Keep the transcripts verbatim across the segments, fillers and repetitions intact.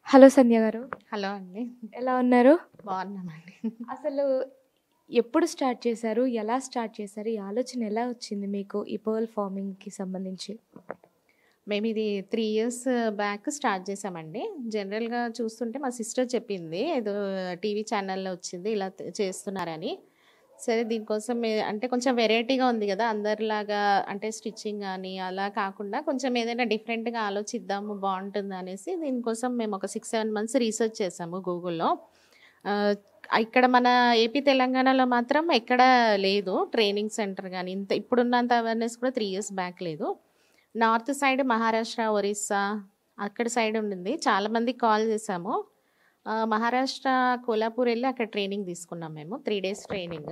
Hello సంధ్య గారు. Hello అండి. ఎలా ఉన్నారు? బాగున్నామండి. అసలు ఎప్పుడు స్టార్ట్ చేశారు? ఎలా స్టార్ట్ చేశారు? ఈ ఆలోచన ఎలా వచ్చింది మీకు ఈ పర్ల్ ఫార్మింగ్‌కి సంబంధించి? మేము ఇది త్రీ ఇయర్స్ బ్యాక్ స్టార్ట్ చేసామండి. జనరల్‌గా చూస్తుంటే మా సిస్టర్ చెప్పింది, ఏదో టీవీ ఛానల్‌లో వచ్చింది ఇలా త చేస్తున్నారని. సరే దీనికోసం మే అంటే కొంచెం వెరైటీగా ఉంది కదా! అందరిలాగా అంటే స్టిచ్చింగ్ గానీ అలా కాకుండా కొంచెం ఏదైనా డిఫరెంట్‌గా ఆలోచిద్దాము బావుంటుందనేసి దీనికోసం మేము ఒక సిక్స్, సెవెన్ మంత్స్ రీసెర్చ్ చేసాము గూగుల్‌లో. ఆహ్, ఇక్కడ మన ఏపీ, తెలంగాణలో మాత్రం ఎక్కడా లేదు ట్రైనింగ్ సెంటర్ గానీ, ఇంత ఇప్పుడున్నంత అవేర్‌నెస్ కూడా త్రీ ఇయర్స్ బ్యాక్ లేదు. నార్త్ సైడ్ మహారాష్ట్ర, ఒరిస్సా అక్కడ సైడ్ ఉండింది. చాలా మందికి కాల్ చేసాము. ఆహ్, మహారాష్ట్ర కోల్హాపూర్ ఎళ్లి అక్కడ ట్రైనింగ్ తీసుకున్నాం మేము. Three days training.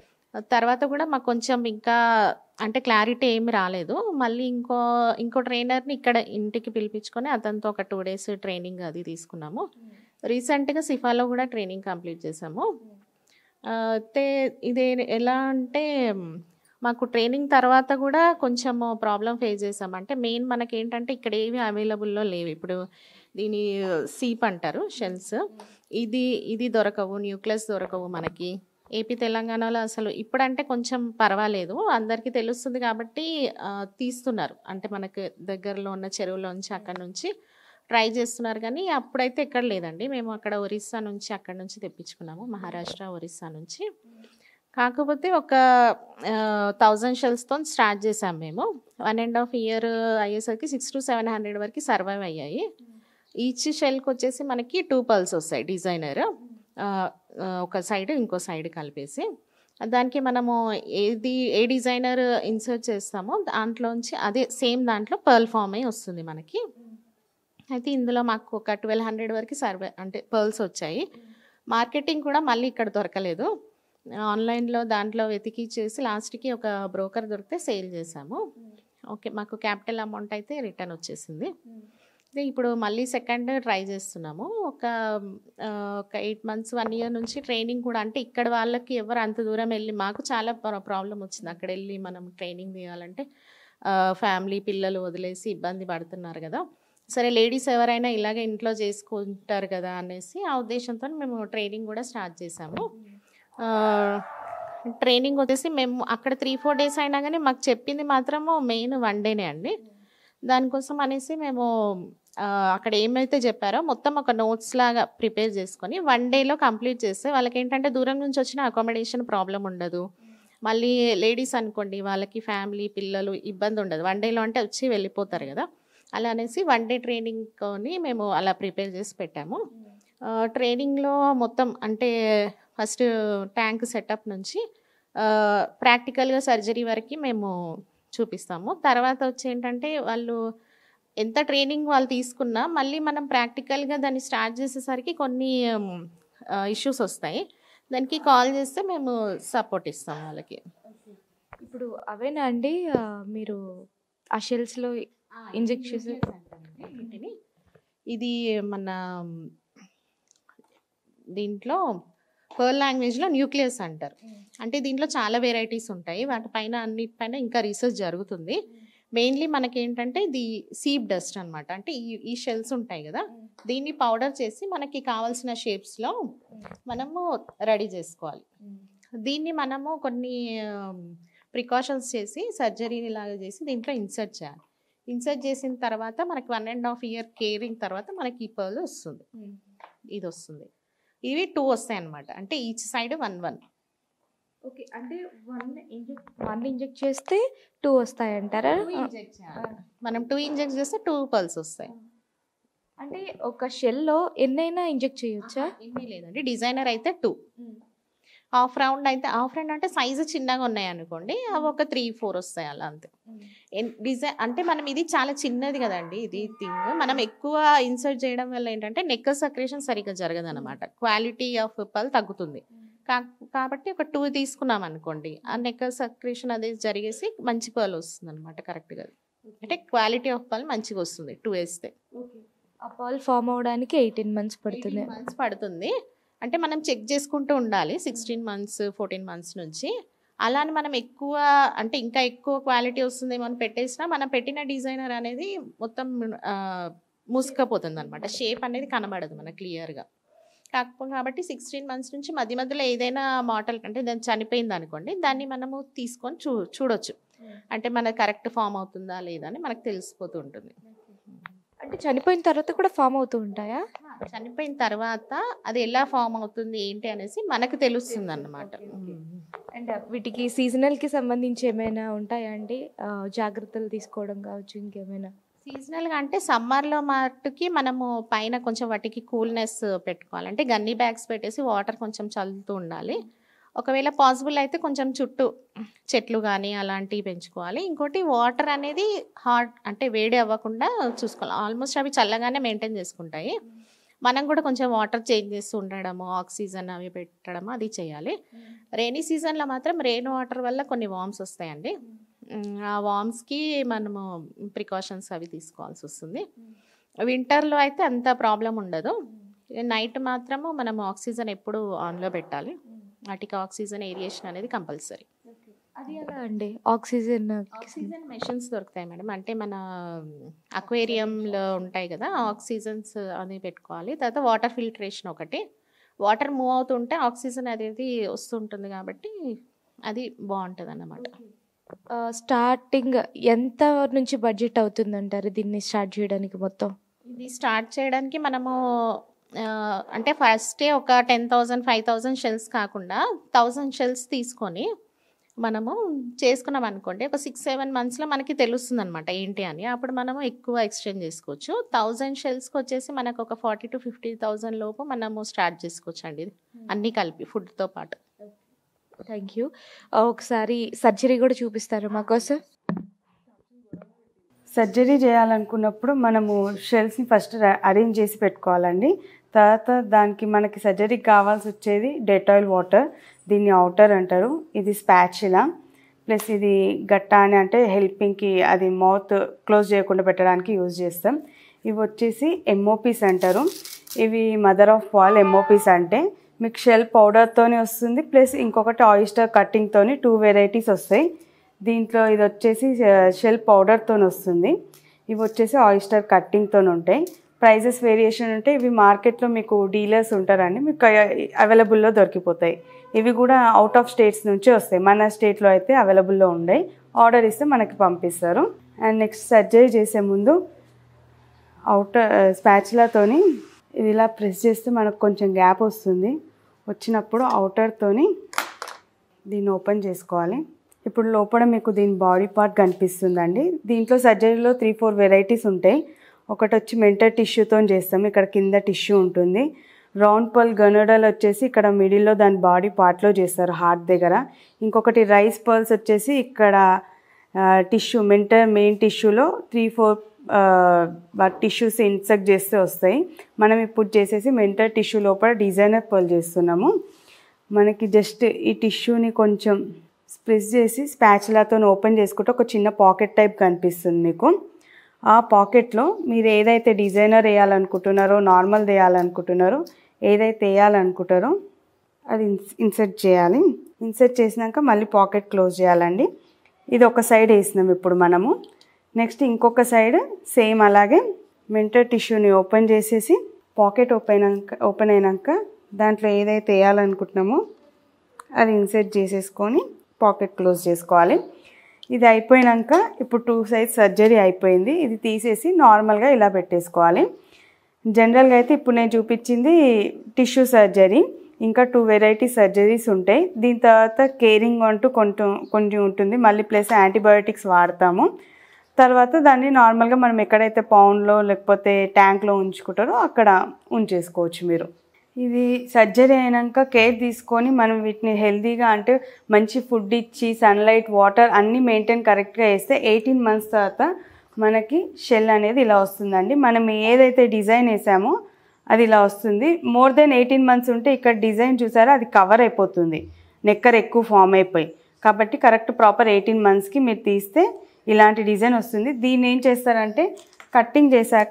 తర్వాత కూడా మాకు కొంచెం ఇంకా అంటే క్లారిటీ ఏమి రాలేదు. మళ్ళీ ఇంకో ఇంకో ట్రైనర్‌ని ఇక్కడ ఇంటికి పిలిపించుకొని అతనితో ఒక టూ డేస్ ట్రైనింగ్ అది తీసుకున్నాము. రీసెంట్‌గా సిఫాలో కూడా ట్రైనింగ్ కంప్లీట్ చేసాము. ఆహ్, అయితే ఇది ఎలా అంటే మాకు ట్రైనింగ్ తర్వాత కూడా కొంచెము ప్రాబ్లమ్ ఫేస్ చేసాం. అంటే మెయిన్ మనకేంటంటే ఇక్కడ ఏవి అవైలబుల్‌లో లేవు. ఇప్పుడు దీని సీప్ అంటారు షెల్స్. ఇది ఇది దొరకవు. న్యూక్లియస్ దొరకవు మనకి. ఏపీ, తెలంగాణలో అసలు ఇప్పుడంటే కొంచెం పర్వాలేదు. అందరికీ తెలుస్తుంది కాబట్టి ఆహ్, తీస్తున్నారు. అంటే మనకు దగ్గరలో ఉన్న చెరువులోంచి అక్కడి నుంచి ట్రై చేస్తున్నారు కానీ అప్పుడైతే ఎక్కడ లేదండి. మేము అక్కడ ఒరిస్సా నుంచి అక్కడి నుంచి తెప్పించుకున్నాము. మహారాష్ట్ర, ఒరిస్సా నుంచి. కాకపోతే ఒక ఆహ్, థౌసండ్ షెల్స్‌తోని స్టార్ట్ చేసాం మేము. వన్ అండ్ హాఫ్ ఇయర్ అయ్యేసరికి సిక్స్ టు సెవెన్ హండ్రెడ్ వరకు సర్వైవ్ అయ్యాయి. ఈచ్ షెల్‌కొచ్చేసి మనకి టూ పర్ల్స్ వస్తాయి డిజైనర్. ఆహ్, ఆహ్, ఒక సైడ్, ఇంకో సైడ్ కలిపేసి. దానికి మనము ఏది ఏ డిజైనర్ ఇన్సర్ట్ చేస్తామో దాంట్లోంచి అదే సేమ్ దాంట్లో పర్ల్ ఫార్మ్ అయ్యి వస్తుంది మనకి. అయితే ఇందులో మాకు ఒక ట్వెల్వ్ హండ్రెడ్ వరకు సర్వే అంటే పర్ల్స్ వచ్చాయి. మార్కెటింగ్ కూడా మళ్ళీ ఇక్కడ దొరకలేదు. ఆన్‌లైన్‌లో దాంట్లో వెతికి చేసి లాస్ట్‌కి ఒక బ్రోకర్ దొరికితే సేల్ చేసాము. ఓకే. మాకు క్యాపిటల్ అమౌంట్ అయితే రిటర్న్ వచ్చేసింది. అయితే ఇప్పుడు మళ్ళీ సెకండ్ ట్రై చేస్తున్నాము. ఒక ఆహ్, ఒక ఎయిట్ మంత్స్, వన్ ఇయర్ నుంచి ట్రైనింగ్ కూడా అంటే ఇక్కడ వాళ్ళకి ఎవరు అంత దూరం ఎళ్లి మాకు చాలా ప్ర ప్రాబ్లమ్ వచ్చింది. అక్కడెళ్ళి మనం ట్రైనింగ్ తీయాలంటే ఆహ్, ఫ్యామిలీ, పిల్లలు వదిలేసి ఇబ్బంది పడుతున్నారు కదా! సరే లేడీస్ ఎవరైనా ఇలాగే ఇంట్లో చేసుకుంటారు కదా అనేసి ఆ ఉద్దేశంతోని మేము ట్రైనింగ్ కూడా స్టార్ట్ చేసాము. ఆహ్, ట్రైనింగ్ వచ్చేసి మేము అక్కడ త్రీ, ఫోర్ డేస్ అయినా గానీ మాకు చెప్పింది మాత్రము మెయిన్ వన్ డేనే అండి. దానికోసం అనేసి మేము ఆహ్, అక్కడ ఏమైతే చెప్పారో మొత్తం ఒక నోట్స్ లాగా ప్రిపేర్ చేసుకొని వన్ డేలో కంప్లీట్ చేస్తే వాళ్ళకేంటంటే దూరం నుంచి వచ్చిన అకామిడేషన్ ప్రాబ్లమ్ ఉండదు. మళ్ళీ లేడీస్ అనుకోండి వాళ్ళకి ఫ్యామిలీ, పిల్లలు ఇబ్బంది ఉండదు. వన్ డేలో అంటే వచ్చి వెళ్ళిపోతారు కదా! అలా అనేసి వన్ డే ట్రైనింగ్‌తోని మేము అలా ప్రిపేర్ చేసి పెట్టాము. ఆహ్, ట్రైనింగ్‌లో మొత్తం అంటే ఫస్ట్ ట్యాంక్ సెటప్ నుంచి ఆహ్, ప్రాక్టికల్‌గా సర్జరీ వరకి మేము చూపిస్తాము. తర్వాత వచ్చి ఏంటంటే వాళ్ళు ఎంత ట్రైనింగ్ వాళ్ళు తీసుకున్నా మళ్ళీ మనం ప్రాక్టికల్‌గా దాన్ని స్టార్ట్ చేసేసరికి కొన్ని ఆహ్, ఇష్యూస్ వస్తాయి. దానికి కాల్ చేస్తే మేము సపోర్ట్ ఇస్తాం వాళ్ళకి. ఇప్పుడు అవేనా అండి ఆహ్, మీరు ఆ షెల్స్‌లో ఇంజెక్ట్ చేసే వీటిని ఇది మన దీంట్లో పర్ల్ లాంగ్వేజ్‌లో న్యూక్లియస్ అంటారు. అంటే దీంట్లో చాలా వెరైటీస్ ఉంటాయి. వాటిపైన అన్నిటిపైన ఇంకా రీసెర్చ్ జరుగుతుంది. మెయిన్‌లీ మనకేంటంటే ఇది సీప్ డస్ట్ అనమాట. అంటే ఈ ఈ షెల్స్ ఉంటాయి కదా! దీన్ని పౌడర్ చేసి మనకి కావాల్సిన షేప్స్‌లో మనము రెడీ చేసుకోవాలి. దీన్ని మనము కొన్ని ప్రికాషన్స్ చేసి సర్జరీని లాగా చేసి దీంట్లో ఇన్సర్ట్ చేయాలి. ఇన్సర్ట్ చేసిన తర్వాత మనకి one and half year caring తర్వాత మనకి ఈ పర్ల్ వస్తుంది. ఇది వస్తుంది. ఇవి టూ వస్తాయన్నమాట. అంటే each side one one. Okay. అంటే వన్ ఇంజెక్ట్ వన్ ఇంజెక్ట్ చేస్తే టూ వస్తాయంటారా? టూ ఇంజెక్ట్ చేయాలి. మనం టూ ఇంజెక్ట్ చేస్తే టూ పర్ల్స్ వస్తాయి. అంటే ఒక షెల్‌లో ఎన్నైనా ఇంజెక్ట్ చేయొచ్చా? ఏమీ లేదండి. డిజైనర్ అయితే టూ. హాఫ్ రౌండ్ అయితే హాఫ్ రౌండ్ అంటే సైజు చిన్నగా ఉన్నాయనుకోండి అవి ఒక త్రీ, ఫోర్ వస్తాయి అలా అంతే. ఎన్ డిజై అంటే మనం ఇది చాలా చిన్నది కదండీ ఇది థింగ్. మనం ఎక్కువ ఇన్సర్ట్ చేయడం వల్ల ఏంటంటే నెక్ సక్రేషన్ సరిగ్గా జరగదనమాట. క్వాలిటీ ఆఫ్ పర్ల్ తగ్గుతుంది. కా కాబట్టి ఒక టూ తీసుకున్నాం అనుకోండి ఆ నెక్ సక్రేషన్ అది జరిగేసి మంచి పర్ల్ వస్తుందనమాట కరెక్ట్‌గా. అంటే క్వాలిటీ ఆఫ్ పర్ల్ మంచిగా వస్తుంది టూ వేస్తే. ఆ పర్ల్ ఫార్మ్ అవ్వడానికి ఎయిటీన్ మంత్స్ పడుతుంది. ఎయిటీన్ మంత్స్ పడుతుంది. అంటే మనం చెక్ చేసుకుంటూ ఉండాలి సిక్స్టీన్ మంత్స్, ఫోర్టీన్ మంత్స్ నుంచి. అలా అని మనం ఎక్కువ అంటే ఇంకా ఎక్కువ క్వాలిటీ వస్తుందేమో అని పెట్టేసినా మనం పెట్టిన డిజైనర్ అనేది మొత్తం ఆహ్, మూసుకపోతుంది అనమాట. షేప్ అనేది కనబడదు మనకు క్లియర్గా. కాకపోతే కాబట్టి సిక్స్టీన్ మంత్స్ నుంచి మధ్య మధ్యలో ఏదైనా మోడల్ అంటే దాన్ని చనిపోయింది అనుకోండి, దాన్ని మనము తీసుకొని చూ చూడొచ్చు అంటే మనకు కరెక్ట్ ఫామ్ అవుతుందా లేదా అని మనకు తెలిసిపోతూ ఉంటుంది. అంటే చనిపోయిన తర్వాత కూడా ఫామ్ అవుతూ ఉంటాయా? చనిపోయిన తర్వాత అది ఎలా ఫామ్ అవుతుంది ఏంటి అనేసి మనకు తెలుస్తుంది అన్నమాట. అండ్ వీటికి సీజనల్కి సంబంధించి ఏమైనా ఉంటాయా అండి? జాగ్రత్తలు తీసుకోవడం కావచ్చు, ఇంకేమైనా? సీజనల్గా అంటే సమ్మర్లో మట్టుకి మనము పైన కొంచెం వాటికి కూల్నెస్ పెట్టుకోవాలి. అంటే గన్నీ బ్యాగ్స్ పెట్టేసి వాటర్ కొంచెం చల్లుతూ ఉండాలి. ఒకవేళ పాసిబుల్ అయితే కొంచెం చుట్టూ చెట్లు కానీ అలాంటివి పెంచుకోవాలి. ఇంకోటి వాటర్ అనేది హాట్ అంటే వేడి అవ్వకుండా చూసుకోవాలి. ఆల్మోస్ట్ అవి చల్లగానే మెయింటైన్ చేసుకుంటాయి. మనం కూడా కొంచెం వాటర్ చేంజ్ చేస్తూ ఉండడము, ఆక్సిజన్ అవి పెట్టడము అది చేయాలి. రెయినీ సీజన్లో మాత్రం రెయిన్ వాటర్ వల్ల కొన్ని వామ్స్ వస్తాయండి. ఆ వామ్స్కి మనము ప్రికాషన్స్ అవి తీసుకోవాల్సి వస్తుంది. వింటర్లో అయితే అంత ప్రాబ్లం ఉండదు. నైట్ మాత్రము మనము ఆక్సిజన్ ఎప్పుడు ఆన్లో పెట్టాలి. వాటికి ఆక్సిజన్ ఏరియేషన్ అనేది కంపల్సరీ. అది ఎలా అండి? ఆక్సిజన్ ఆక్సిజన్ మెషిన్స్ దొరుకుతాయి మేడం. అంటే మన అక్వేరియంలో ఉంటాయి కదా, ఆక్సిజన్స్ అని పెట్టుకోవాలి. తర్వాత వాటర్ ఫిల్టరేషన్ ఒకటి, వాటర్ మూవ్ అవుతుంటే ఆక్సిజన్ అనేది వస్తుంటుంది కాబట్టి అది బాగుంటుంది అన్నమాట. స్టార్టింగ్ ఎంత నుంచి బడ్జెట్ అవుతుందంటారు దీన్ని స్టార్ట్ చేయడానికి? మొత్తం ఇది స్టార్ట్ చేయడానికి మనము అంటే ఫస్టే ఒక ten thousand five thousand shells కాకుండా థౌజండ్ షెల్స్ తీసుకొని మనము చేసుకున్నాం అనుకోండి, ఒక సిక్స్ సెవెన్ మంత్స్లో మనకి తెలుస్తుంది అనమాట ఏంటి అని. అప్పుడు మనము ఎక్కువ ఎక్స్చేంజ్ చేసుకోవచ్చు. థౌజండ్ షెల్స్కి వచ్చేసి మనకు ఒక ఫార్టీ టు ఫిఫ్టీ థౌజండ్ లోపు మనము స్టార్ట్ చేసుకోవచ్చు అండి, అన్నీ కలిపి ఫుడ్తో పాటు. Thank you. ఒకసారి సర్జరీ కూడా చూపిస్తారు మా కోసం? సర్జరీ చేయాలనుకున్నప్పుడు మనము షెల్స్ని ఫస్ట్ అరేంజ్ చేసి పెట్టుకోవాలండి. తర్వాత దానికి మనకి సర్జరీకి కావాల్సి వచ్చేది డెటాయిల్ వాటర్, దీన్ని అవుటర్ అంటారు. ఇది స్పాచులా, ప్లస్ ఇది గట్టా అని అంటే హెల్పింగ్కి, అది మౌత్ క్లోజ్ చేయకుండా పెట్టడానికి యూజ్ చేస్తాం. ఇవి వచ్చేసి ఎంఓపీస్ అంటారు. ఇవి మదర్ ఆఫ్ ఆల్ ఎంఓపీస్. అంటే మీకు షెల్ పౌడర్తోని వస్తుంది, ప్లస్ ఇంకొకటి ఆయిస్టర్ కట్టింగ్తోని టూ వెరైటీస్ వస్తాయి. దీంట్లో ఇది వచ్చేసి షెల్ పౌడర్తో వస్తుంది, ఇవి వచ్చేసి ఆయిస్టర్ కట్టింగ్తో ఉంటాయి. ప్రైజెస్ వేరియేషన్ ఉంటాయి. ఇవి మార్కెట్లో మీకు డీలర్స్ ఉంటారండి, మీకు అవైలబుల్లో దొరికిపోతాయి. ఇవి కూడా అవుట్ ఆఫ్ స్టేట్స్ నుంచి వస్తాయి, మన స్టేట్లో అయితే అవైలబుల్లో ఉన్నాయి. ఆర్డర్ ఇస్తే మనకి పంపిస్తారు. అండ్ నెక్స్ట్ సర్జరీ చేసే ముందు అవుటర్ స్పాచులాతోని ఇది ఇలా ప్రెస్ చేస్తే మనకు కొంచెం గ్యాప్ వస్తుంది. వచ్చినప్పుడు అవుటర్తోని దీన్ని ఓపెన్ చేసుకోవాలి. ఇప్పుడు లోపల మీకు దీని బాడీ పార్ట్ కనిపిస్తుందండి. దీంట్లో సర్జరీలో త్రీ ఫోర్ వెరైటీస్ ఉంటాయి. ఒకటి వచ్చి మెంటర్ టిష్యూతో చేస్తాం, ఇక్కడ కింద టిష్యూ ఉంటుంది. రౌండ్ పర్ల్ గనోడల్ వచ్చేసి ఇక్కడ మిడిల్లో దాని బాడీ పార్ట్లో చేస్తారు, హార్ట్ దగ్గర. ఇంకొకటి రైస్ పర్ల్స్ వచ్చేసి ఇక్కడ టిష్యూ మెంటర్ మెయిన్ టిష్యూలో త్రీ ఫోర్ టిష్యూస్ ఇన్సెక్ట్ చేస్తే వస్తాయి. మనం ఇప్పుడు చేసేసి మెంటర్ టిష్యూ లోపల డిజైనర్ పర్ల్ చేస్తున్నాము. మనకి జస్ట్ ఈ టిష్యూని కొంచెం ప్రెస్ చేసి స్పాచులాతో ఓపెన్ చేసుకుంటే ఒక చిన్న పాకెట్ టైప్ కనిపిస్తుంది మీకు. ఆ పాకెట్లో మీరు ఏదైతే డిజైనర్ వేయాలనుకుంటున్నారో, నార్మల్ వేయాలనుకుంటున్నారో, ఏదైతే వేయాలనుకుంటారో అది ఇన్సర్ట్ చేయాలి. ఇన్సర్ట్ చేసినాక మళ్ళీ పాకెట్ క్లోజ్ చేయాలండి. ఇది ఒక సైడ్ వేసినాం ఇప్పుడు మనము. నెక్స్ట్ ఇంకొక సైడ్ సేమ్ అలాగే మెంటర్ టిష్యూని ఓపెన్ చేసేసి పాకెట్ ఓపెన్ అయినాక ఓపెన్ అయినాక దాంట్లో ఏదైతే వేయాలనుకుంటున్నామో అది ఇన్సర్ట్ చేసేసుకొని పాకెట్ క్లోజ్ చేసుకోవాలి. ఇది అయిపోయాక ఇప్పుడు టూ సైజ్ సర్జరీ అయిపోయింది. ఇది తీసేసి నార్మల్గా ఇలా పెట్టేసుకోవాలి. జనరల్గా అయితే ఇప్పుడు నేను చూపించింది టిష్యూ సర్జరీ, ఇంకా టూ వెరైటీ సర్జరీస్ ఉంటాయి. దీని తర్వాత కేరింగ్ అంటూ కొంచెం కొంచెం ఉంటుంది, మళ్ళీ ప్లస్ యాంటీబయోటిక్స్ వాడతాము. తర్వాత దాన్ని నార్మల్గా మనం ఎక్కడైతే పౌండ్లో లేకపోతే ట్యాంక్లో ఉంచుకుంటారో అక్కడ ఉంచేసుకోవచ్చు మీరు. ఇది సర్జరీ అయినాక కేర్ తీసుకొని మనం వీటిని హెల్తీగా అంటే మంచి ఫుడ్ ఇచ్చి సన్లైట్ వాటర్ అన్నీ మెయింటైన్ కరెక్ట్గా వేస్తే ఎయిటీన్ మంత్స్ తర్వాత మనకి షెల్ అనేది ఇలా వస్తుందండి. మనం ఏదైతే డిజైన్ వేసామో అది ఇలా వస్తుంది. మోర్ దెన్ ఎయిటీన్ మంత్స్ ఉంటే ఇక్కడ డిజైన్ చూసారా అది కవర్ అయిపోతుంది, నెక్కర్ ఎక్కువ ఫామ్ అయిపోయి. కాబట్టి కరెక్ట్ ప్రాపర్ ఎయిటీన్ మంత్స్కి మీరు తీస్తే ఇలాంటి డిజైన్ వస్తుంది. దీన్ని ఏం చేస్తారంటే కట్టింగ్ చేశాక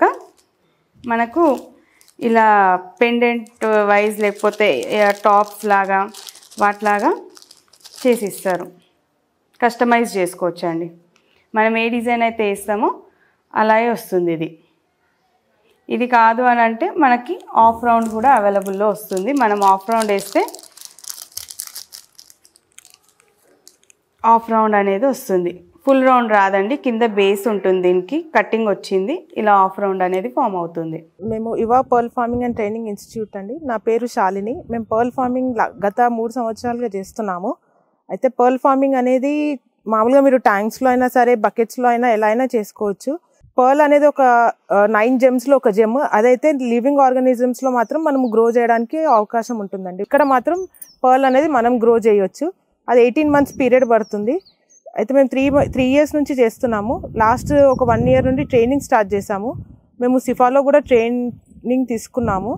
మనకు ఇలా పెండెంట్ వైజ్ లేకపోతే టాప్స్ లాగా వాటిలాగా చేసిస్తారు, కస్టమైజ్ చేసుకోవచ్చు అండి. మనం ఏ డిజైన్ అయితే వేస్తామో అలాగే వస్తుంది ఇది. ఇది కాదు అని అంటే మనకి ఆఫ్ రౌండ్ కూడా అవైలబుల్లో వస్తుంది. మనం ఆఫ్ రౌండ్ వేస్తే ఆఫ్ రౌండ్ అనేది వస్తుంది. ఫుల్ రౌండ్ రాదండి, కింద బేస్ ఉంటుంది, దీనికి కట్టింగ్ వచ్చింది, ఇలా ఆఫ్ రౌండ్ అనేది ఫామ్ అవుతుంది. మేము Iva pearl farming and training institute అండి. నా పేరు శాలిని. మేము పర్ల్ ఫార్మింగ్ గత మూడు సంవత్సరాలుగా చేస్తున్నాము. అయితే పర్ల్ ఫార్మింగ్ అనేది మామూలుగా మీరు ట్యాంక్స్లో అయినా సరే, బకెట్స్లో అయినా ఎలా అయినా చేసుకోవచ్చు. పర్ల్ అనేది ఒక నైన్ జెమ్స్లో ఒక జెమ్. అదైతే లివింగ్ ఆర్గానిజమ్స్లో మాత్రం మనం గ్రో చేయడానికి అవకాశం ఉంటుందండి. ఇక్కడ మాత్రం పర్ల్ అనేది మనం గ్రో చేయొచ్చు. అది ఎయిటీన్ మంత్స్ పీరియడ్ పడుతుంది. అయితే మేము త్రీ త్రీ ఇయర్స్ నుంచి చేస్తున్నాము. లాస్ట్ ఒక వన్ ఇయర్ నుండి ట్రైనింగ్ స్టార్ట్ చేసాము. మేము సిఫాలో కూడా ట్రైనింగ్ తీసుకున్నాము.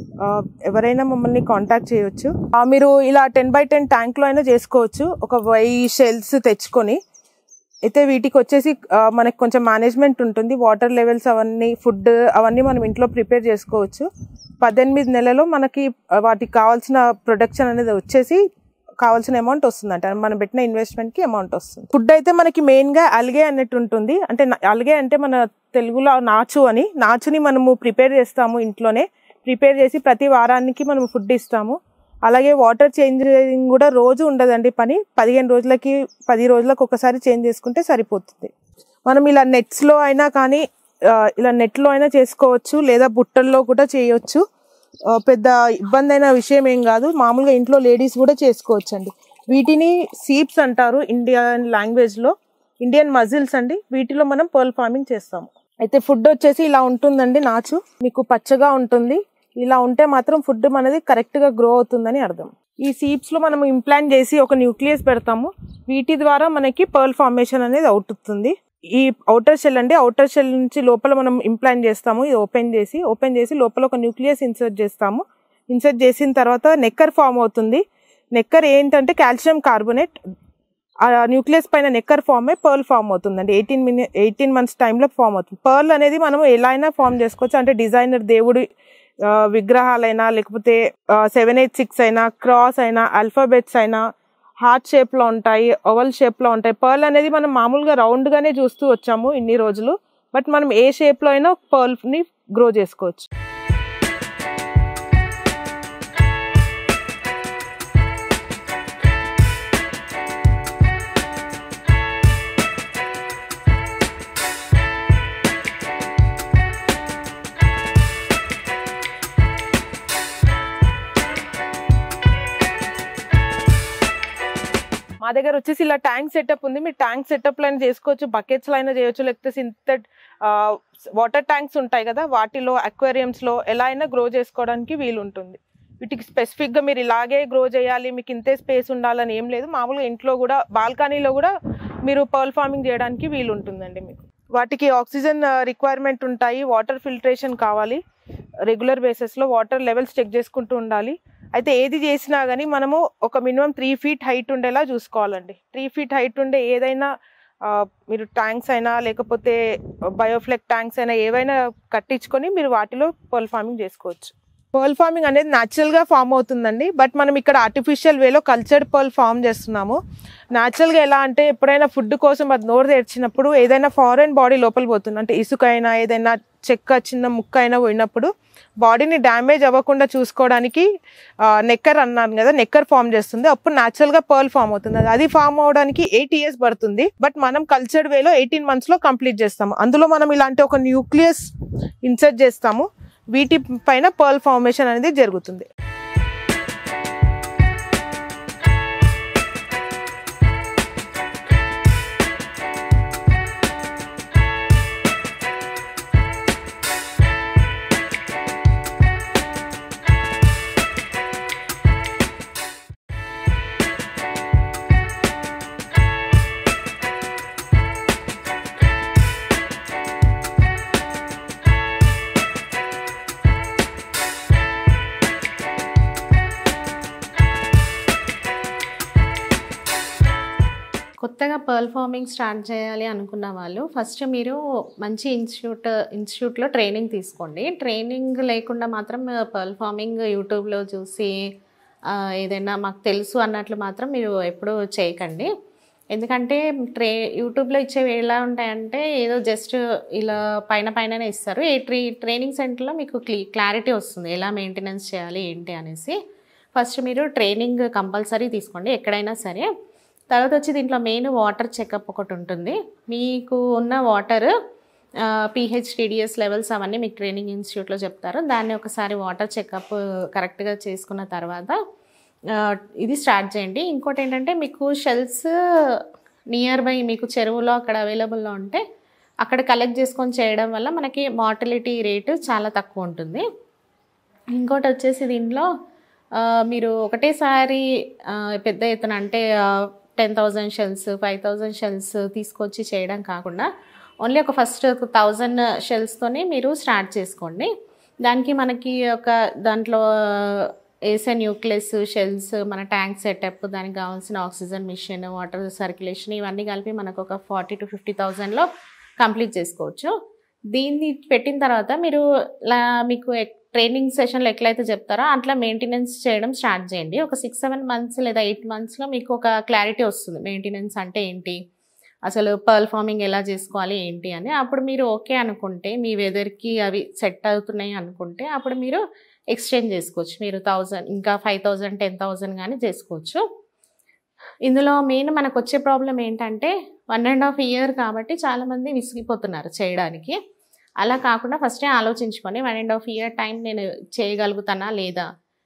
ఎవరైనా మమ్మల్ని కాంటాక్ట్ చేయొచ్చు. మీరు ఇలా టెన్ బై టెన్ ట్యాంక్లో అయినా చేసుకోవచ్చు, ఒక వై షెల్స్ తెచ్చుకొని. అయితే వీటికి వచ్చేసి మనకి కొంచెం మేనేజ్మెంట్ ఉంటుంది. వాటర్ లెవెల్స్ అవన్నీ, ఫుడ్ అవన్నీ మనం ఇంట్లో ప్రిపేర్ చేసుకోవచ్చు. పద్దెనిమిది నెలలో మనకి వాటికి కావాల్సిన ప్రొడక్షన్ అనేది వచ్చేసి కావాల్సిన అమౌంట్ వస్తుంది అంట. మనం పెట్టిన ఇన్వెస్ట్మెంట్కి అమౌంట్ వస్తుంది. ఫుడ్ అయితే మనకి మెయిన్గా అల్గే అన్నట్టు ఉంటుంది. అంటే అల్గే అంటే మన తెలుగులో నాచు అని. నాచుని మనము ప్రిపేర్ చేస్తాము ఇంట్లోనే. ప్రిపేర్ చేసి ప్రతి వారానికి మనం ఫుడ్ ఇస్తాము. అలాగే వాటర్ చేంజింగ్ కూడా రోజు ఉండదండి పని. పదిహేను రోజులకి పది రోజులకు ఒకసారి చేంజ్ చేసుకుంటే సరిపోతుంది. మనం ఇలా నెట్స్లో అయినా కానీ ఇలా నెట్లో అయినా చేసుకోవచ్చు, లేదా బుట్టల్లో కూడా చేయొచ్చు. పెద్ద ఇబ్బంది అయిన విషయం ఏం కాదు. మామూలుగా ఇంట్లో లేడీస్ కూడా చేసుకోవచ్చు అండి. వీటిని సీప్స్ అంటారు ఇండియన్ లాంగ్వేజ్లో. ఇండియన్ మజిల్స్ అండి. వీటిలో మనం పర్ల్ ఫార్మింగ్ చేస్తాము. అయితే ఫుడ్ వచ్చేసి ఇలా ఉంటుందండి. నాచు మీకు పచ్చగా ఉంటుంది. ఇలా ఉంటే మాత్రం ఫుడ్ మనది కరెక్ట్గా గ్రో అవుతుందని అర్థం. ఈ సీప్స్లో మనం ఇంప్లాంట్ చేసి ఒక న్యూక్లియస్ పెడతాము. వీటి ద్వారా మనకి పర్ల్ ఫార్మేషన్ అనేది అవుతుంది. ఈ అవుటర్ షెల్ అండి. అవుటర్ షెల్ నుంచి లోపల మనం ఇంప్లాంట్ చేస్తాము. ఇది ఓపెన్ చేసి ఓపెన్ చేసి లోపల ఒక న్యూక్లియస్ ఇన్సర్ట్ చేస్తాము. ఇన్సర్ట్ చేసిన తర్వాత నెక్కర్ ఫామ్ అవుతుంది. నెక్కర్ ఏంటంటే కాల్షియం కార్బోనేట్. ఆ న్యూక్లియస్ పైన నెక్కర్ ఫామ్ అయ్యి పర్ల్ ఫామ్ అవుతుందండి. ఎయిటీన్ మినిట్ ఎయిటీన్ మంత్స్ టైంలో ఫామ్ అవుతుంది. పర్ల్ అనేది మనం ఎలా అయినా ఫామ్ చేసుకోవచ్చు. అంటే డిజైనర్ దేవుడి విగ్రహాలైనా, లేకపోతే సెవెన్ ఎయిట్ సిక్స్ అయినా, క్రాస్ అయినా, ఆల్ఫాబెట్స్ అయినా, హార్ట్ షేప్లో ఉంటాయి, ఓవల్ షేప్లో ఉంటాయి. పర్ల్ అనేది మనం మామూలుగా రౌండ్గానే చూస్తూ వచ్చాము ఇన్ని రోజులు. బట్ మనం ఏ షేప్లో అయినా పర్ల్ని గ్రో చేసుకోవచ్చు. మా దగ్గర వచ్చేసి ఇలా ట్యాంక్ సెటప్ ఉంది. మీరు ట్యాంక్ సెటప్లో అయినా చేసుకోవచ్చు, బకెట్స్లో అయినా చేయొచ్చు, లేకపోతే సింథెట్ వాటర్ ట్యాంక్స్ ఉంటాయి కదా, వాటిలో అక్వేరియంస్లో ఎలా అయినా గ్రో చేసుకోవడానికి వీలు ఉంటుంది. వీటికి స్పెసిఫిక్గా మీరు ఇలాగే గ్రో చేయాలి, మీకు ఇంతే స్పేస్ ఉండాలని ఏం లేదు. మామూలుగా ఇంట్లో కూడా బాల్కనీలో కూడా మీరు పర్ల్ ఫార్మింగ్ చేయడానికి వీలు ఉంటుందండి. మీకు వాటికి ఆక్సిజన్ రిక్వైర్మెంట్ ఉంటాయి, వాటర్ ఫిల్టరేషన్ కావాలి, రెగ్యులర్ బేసిస్లో వాటర్ లెవెల్స్ చెక్ చేసుకుంటూ ఉండాలి. అయితే ఏది చేసినా కానీ మనము ఒక మినిమం త్రీ ఫీట్ హైట్ ఉండేలా చూసుకోవాలండి. త్రీ ఫీట్ హైట్ ఉండే ఏదైనా మీరు ట్యాంక్స్ అయినా, లేకపోతే బయోఫ్లెక్ ట్యాంక్స్ అయినా ఏవైనా కట్టించుకొని మీరు వాటిలో పర్ల్ ఫార్మింగ్ చేసుకోవచ్చు. పర్ల్ ఫార్మింగ్ అనేది న్యాచురల్గా ఫామ్ అవుతుందండి. బట్ మనం ఇక్కడ ఆర్టిఫిషియల్ వేలో కల్చర్డ్ పర్ల్ ఫామ్ చేస్తున్నాము. న్యాచురల్గా ఎలా అంటే ఎప్పుడైనా ఫుడ్ కోసం అది నోరు తెరిచినప్పుడు ఏదైనా ఫారెన్ బాడీ లోపల పోతుంది. అంటే ఇసుక అయినా, ఏదైనా చెక్క చిన్న ముక్క అయినా పోయినప్పుడు బాడీని డ్యామేజ్ అవ్వకుండా చూసుకోవడానికి నెక్కర్ అన్నాను కదా, నెక్కర్ ఫామ్ చేస్తుంది. అప్పుడు న్యాచురల్గా పర్ల్ ఫామ్ అవుతుంది. అది ఫామ్ అవడానికి ఎయిట్ ఇయర్స్ పడుతుంది. బట్ మనం కల్చర్డ్ వేలో ఎయిటీన్ మంత్స్లో కంప్లీట్ చేస్తాము. అందులో మనం ఇలాంటి ఒక న్యూక్లియస్ ఇన్సర్ట్ చేస్తాము. వీటి పైన పర్ల్ ఫార్మేషన్ అనేది జరుగుతుంది. కొత్తగా పర్ల్ ఫార్మింగ్ స్టార్ట్ చేయాలి అనుకున్న వాళ్ళు ఫస్ట్ మీరు మంచి ఇన్స్టిట్యూట్ ఇన్స్టిట్యూట్లో ట్రైనింగ్ తీసుకోండి. ట్రైనింగ్ లేకుండా మాత్రం పర్ల్ ఫార్మింగ్ యూట్యూబ్లో చూసి ఏదైనా మాకు తెలుసు అన్నట్లు మాత్రం మీరు ఎప్పుడూ చేయకండి. ఎందుకంటే ట్రే యూట్యూబ్లో ఇచ్చేవి ఎలా ఉంటాయంటే ఏదో జస్ట్ ఇలా పైన పైననే ఇస్తారు. ఈ ట్రీ ట్రైనింగ్ సెంటర్లో మీకు క్లీ క్లారిటీ వస్తుంది ఎలా మెయింటెనెన్స్ చేయాలి ఏంటి అనేసి. ఫస్ట్ మీరు ట్రైనింగ్ కంపల్సరీ తీసుకోండి ఎక్కడైనా సరే. తర్వాత వచ్చి దీంట్లో మెయిన్ వాటర్ చెకప్ ఒకటి ఉంటుంది. మీకు ఉన్న వాటర్ పీహెచ్ టీడీఎస్ లెవెల్స్ అవన్నీ మీకు ట్రైనింగ్ ఇన్స్టిట్యూట్లో చెప్తారు. దాన్ని ఒకసారి వాటర్ చెకప్ కరెక్ట్గా చేసుకున్న తర్వాత ఇది స్టార్ట్ చేయండి. ఇంకోటి ఏంటంటే మీకు షెల్స్ నియర్ బై మీకు చెరువులో అక్కడ అవైలబుల్లో ఉంటే అక్కడ కలెక్ట్ చేసుకొని చేయడం వల్ల మనకి మార్టలిటీ రేటు చాలా తక్కువ ఉంటుంది. ఇంకోటి వచ్చేసి దీంట్లో మీరు ఒకటేసారి పెద్ద ఎత్తున అంటే ten thousand shells five thousand shells తీసుకొచ్చి చేయడం కాకుండా ఓన్లీ ఒక ఫస్ట్ థౌజండ్ షెల్స్తోనే మీరు స్టార్ట్ చేసుకోండి. దానికి మనకి ఒక దాంట్లో ఏసే న్యూక్లియస్ షెల్స్ మన ట్యాంక్ సెటప్ దానికి కావాల్సిన ఆక్సిజన్ మిషన్ వాటర్ సర్క్యులేషన్ ఇవన్నీ కలిపి మనకు ఒక ఫార్టీ టు ఫిఫ్టీ థౌజండ్లో కంప్లీట్ చేసుకోవచ్చు. దీన్ని పెట్టిన తర్వాత మీరు మీకు ట్రైనింగ్ సెషన్లో ఎట్లయితే చెప్తారో అట్లా మెయింటెనెన్స్ చేయడం స్టార్ట్ చేయండి. ఒక సిక్స్ సెవెన్ మంత్స్ లేదా ఎయిట్ మంత్స్లో మీకు ఒక క్లారిటీ వస్తుంది మెయింటెనెన్స్ అంటే ఏంటి, అసలు పర్ల్ ఫార్మింగ్ ఎలా చేసుకోవాలి ఏంటి అని. అప్పుడు మీరు ఓకే అనుకుంటే మీ వెదర్కి అవి సెట్ అవుతున్నాయి అనుకుంటే అప్పుడు మీరు ఎక్స్చేంజ్ చేసుకోవచ్చు. మీరు థౌజండ్ ఇంకా ఫైవ్ థౌజండ్ టెన్ థౌజండ్ కానీ చేసుకోవచ్చు. ఇందులో మెయిన్ మనకు వచ్చే ప్రాబ్లం ఏంటంటే వన్ అండ్ హాఫ్ ఇయర్ కాబట్టి చాలామంది విసిగిపోతున్నారు చేయడానికి. అలా కాకుండా ఫస్టే ఆలోచించుకొని one and half year time నేను చేయగలుగుతానా లేదా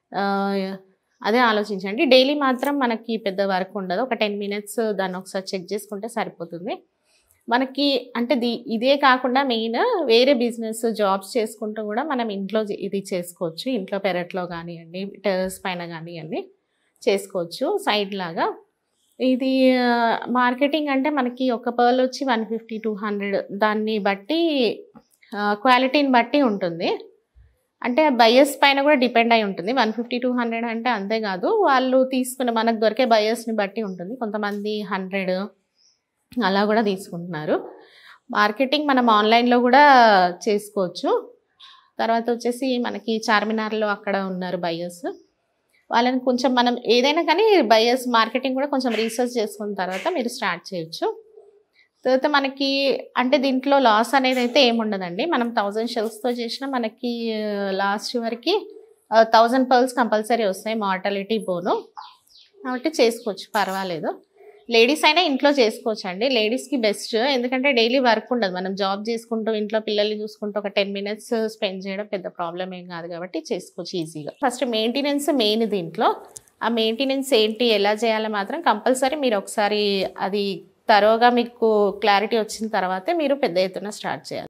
అదే ఆలోచించండి. డైలీ మాత్రం మనకి పెద్ద వర్క్ ఉండదు. ఒక టెన్ మినిట్స్ దాన్ని ఒకసారి చెక్ చేసుకుంటే సరిపోతుంది మనకి. అంటే ది ఇదే కాకుండా మెయిన్ వేరే బిజినెస్ జాబ్స్ చేసుకుంటూ కూడా మనం ఇంట్లో ఇది చేసుకోవచ్చు. ఇంట్లో పెరట్లో కానివ్వండి టెర్రస్ పైన కానివ్వండి చేసుకోవచ్చు సైడ్ లాగా. ఇది మార్కెటింగ్ అంటే మనకి ఒక పర్ల్ వచ్చి వన్ ఫిఫ్టీ టూ హండ్రెడ్ దాన్ని బట్టి క్వాలిటీని బట్టి ఉంటుంది. అంటే బయర్స్ పైన కూడా డిపెండ్ అయి ఉంటుంది. వన్ ఫిఫ్టీ టూ హండ్రెడ్ అంటే అంతేకాదు వాళ్ళు తీసుకున్న మనకు దొరికే బయర్స్ని బట్టి ఉంటుంది. కొంతమంది హండ్రెడ్ అలా కూడా తీసుకుంటున్నారు. మార్కెటింగ్ మనం ఆన్లైన్లో కూడా చేసుకోవచ్చు. తర్వాత వచ్చేసి మనకి చార్మినార్లో అక్కడ ఉన్నారు బయర్స్, వాళ్ళని కొంచెం మనం ఏదైనా కానీ బయర్స్ మార్కెటింగ్ కూడా కొంచెం రీసెర్చ్ చేసుకున్న తర్వాత మీరు స్టార్ట్ చేయొచ్చు. తర్వాత మనకి అంటే దీంట్లో లాస్ అనేది అయితే ఏముండదండి. మనం థౌజండ్ షెల్స్తో చేసినా మనకి లాస్ట్ వరకు థౌజండ్ పర్ల్స్ కంపల్సరీ వస్తాయి మార్టాలిటీ బోను, కాబట్టి చేసుకోవచ్చు పర్వాలేదు. లేడీస్ అయినా ఇంట్లో చేసుకోవచ్చు అండి. లేడీస్కి బెస్ట్, ఎందుకంటే డైలీ వర్క్ ఉండదు. మనం జాబ్ చేసుకుంటూ ఇంట్లో పిల్లల్ని చూసుకుంటూ ఒక టెన్ మినిట్స్ స్పెండ్ చేయడం పెద్ద ప్రాబ్లం ఏం కాదు కాబట్టి చేసుకోవచ్చు ఈజీగా. ఫస్ట్ మెయింటెనెన్స్ మెయిన్ దీంట్లో. ఆ మెయింటెనెన్స్ ఏంటి ఎలా చేయాలో మాత్రం కంపల్సరీ మీరు ఒకసారి అది తరోగా మీకు క్లారిటీ వచ్చిన తర్వాతే మీరు పెద్ద ఎత్తున స్టార్ట్ చేయాలి.